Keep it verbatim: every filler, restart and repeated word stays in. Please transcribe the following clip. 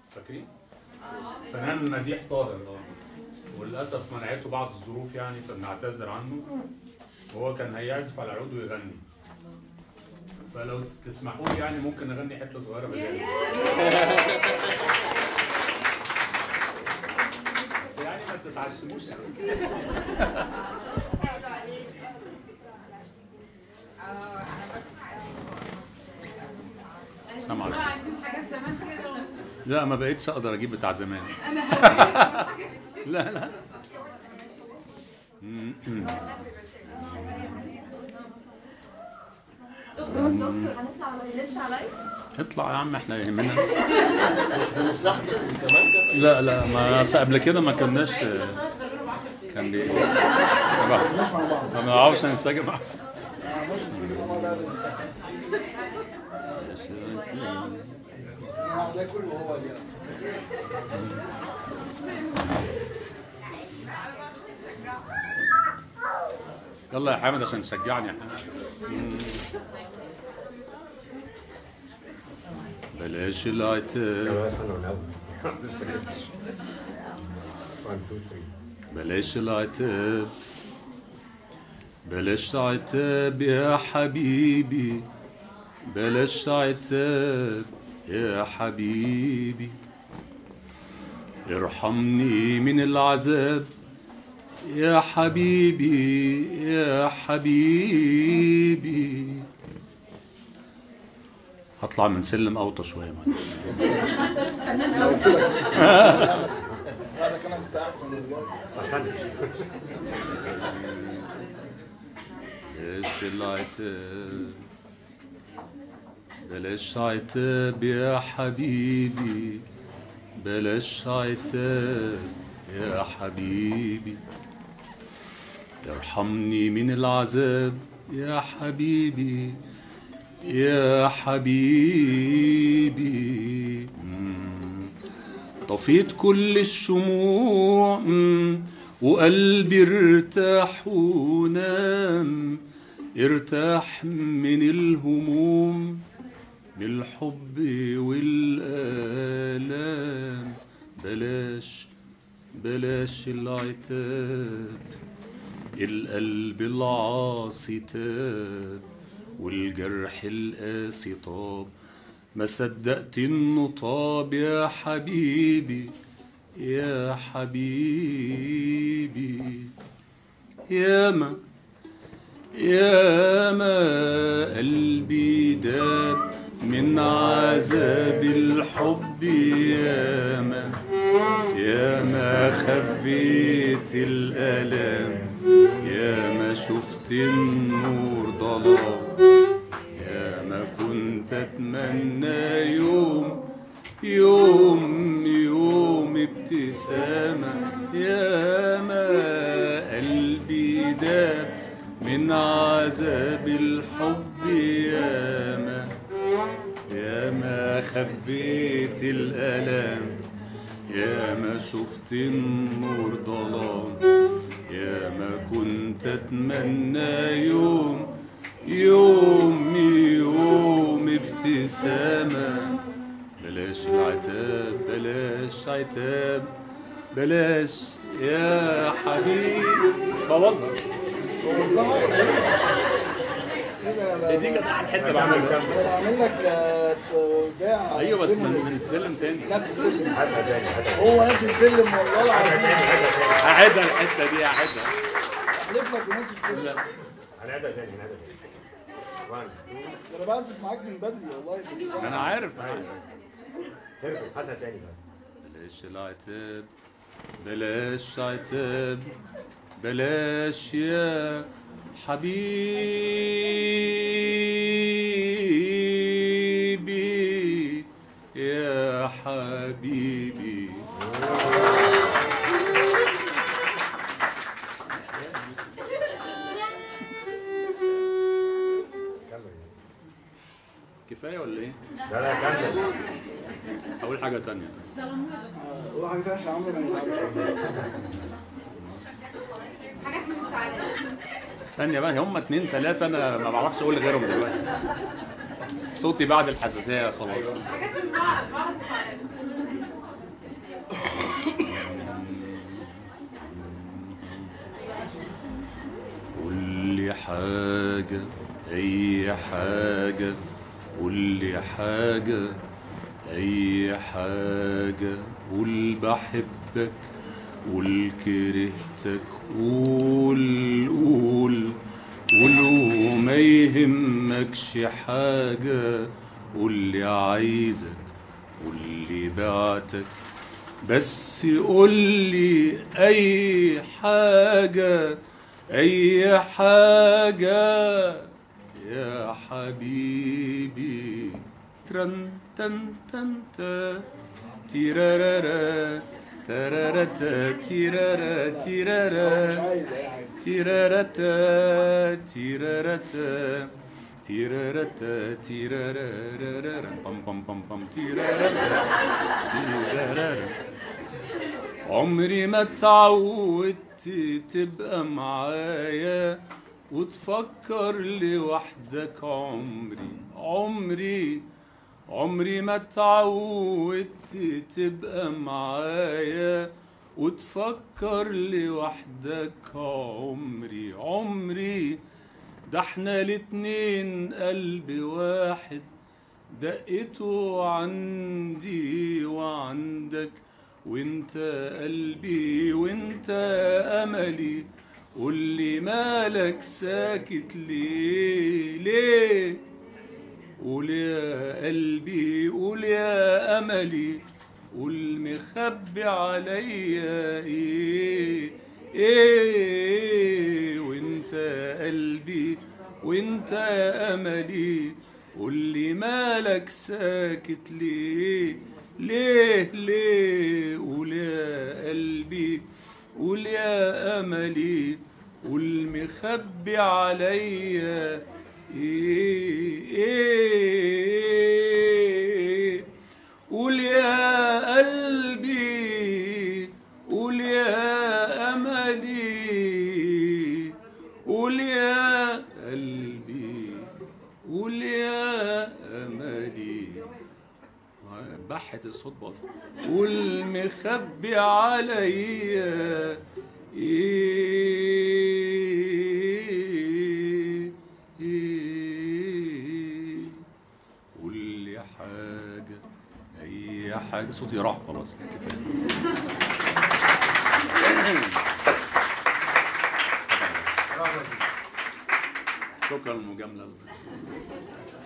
فاكرين؟ فنان مديح طاهر وللاسف منعته بعض الظروف يعني فبنعتذر عنه، وهو كان هيعزف على العود ويغني. فلو تسمحوا لي يعني ممكن نغني حته صغيره بداله. بس يعني ما تتعشموش يعني. سامعك. لا ما بقتش اقدر اجيب بتاع زمان. لا لا. دكتور هنطلع نطلع لايف؟ اطلع يا عم احنا يهمنا. لا لا ما قبل كده ما كناش كان بي ما بنعرفش ننسجم مع ده كله هو اللي يلا يا حامد عشان تشجعني يا حامد. بلاش العتاب بلاش العتاب بلاش عتاب يا حبيبي بلاش عتاب يا حبيبي ارحمني من العذاب يا حبيبي يا حبيبي. هطلع من سلم اوطى شويه معلش. انا قلت لك هذا كان انت احسن ازاي صحتني. بلاش العتاب بلاش عتاب يا حبيبي بلاش عتاب يا حبيبي ارحمني من العذاب يا حبيبي يا حبيبي. طفيت كل الشموع وقلبي ارتاح ونام ارتاح من الهموم من الحب والآلام. بلاش بلاش العتاب القلب العاصي تاب والجرح القاسي طاب ما صدقت انه طاب يا حبيبي يا حبيبي. ياما ياما قلبي داب من عذاب الحب ياما ياما خبيت الألم ياما شفت النور ضلام ياما كنت أتمنى يوم يوم يوم ابتسامة ياما قلبي داب من عذاب الحب ياما ياما خبيت الألم ياما شفت النور ضلام ياما كنت أتمنى يوم يوم يوم ابتسامة. بلاش العتاب بلاش عتاب بلاش يا حبيبي. بوظها دي كانت احلى حته بعملها. بعمل لك بتاع ايوه بس من السلم تاني نفس السلم. هاتها تاني هاتها هو نفس السلم والله العظيم. هعيدها الحته دي هعيدها. احلف لك بنفس السلم. لا هنعيدها تاني هنعيدها تاني. انا بعزف معاك من بدري والله. انا عارف. هاتها تاني بقى. بلاش العتاب بلاش عتاب بلاش يا حبيبي يا حبيبي. كفايه ولا ايه؟ لا لا كمل. اقول حاجه تانية. قول حاجه تانية عشان عمرو ما يتعبش. حاجات من المفاعلات. ثانية بقى هم اتنين تلاتة أنا ما بعرفش أقول غيرهم دلوقتي. صوتي بعد الحساسية خلاص. حاجات من بعض بعض المفاعلات. حاجة أي حاجة قولي حاجة أي حاجة قول بحبك قول كرهتك قول قول قول وما يهمكش حاجة قولي عايزك قولي بعتك بس قولي أي حاجة أي حاجة يا حبيبي ترن تن تن تا تيرارارا ترارتا تيرارا تيرارا تيرارتا تيرارتا تيرارتا تيرارارا بام بام بام بام تيرارتا تيرارارا عمري ما اتعودت تبقى معايا وتفكر لوحدك عمري عمري عمري ما اتعودت تبقى معايا وتفكر لوحدك عمري عمري ده احنا الاتنين قلب واحد دقته عندي وعندك وانت قلبي وانت املي قولي مالك ساكت ليه ليه قول يا قلبي قول يا املي قول مخبي عليا ايه ايه وانت قلبي وانت املي قولي مالك ساكت ليه ليه ليه قول يا قلبي قول يا املي قول مخبي عليا ايه ايه قول يا قلبي قول يا املي قول يا قلبي قول يا املي بحت الصوت باظ قول مخبي عليا ايه ايه قول لي حاجه اي حاجه صوتي راح خلاص كفايه شكرا للمجامله